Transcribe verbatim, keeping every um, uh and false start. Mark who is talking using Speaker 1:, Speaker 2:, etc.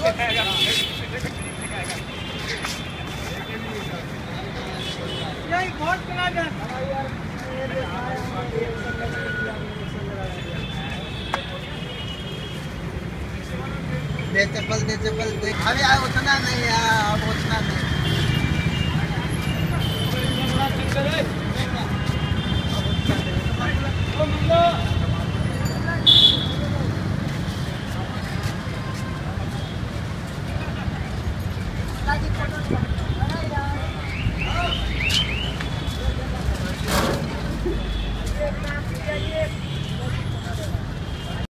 Speaker 1: दे चप्पल दे चप्पल दे। अरे यार उतना नहीं यार, अब उतना नहीं। अब उतना नहीं।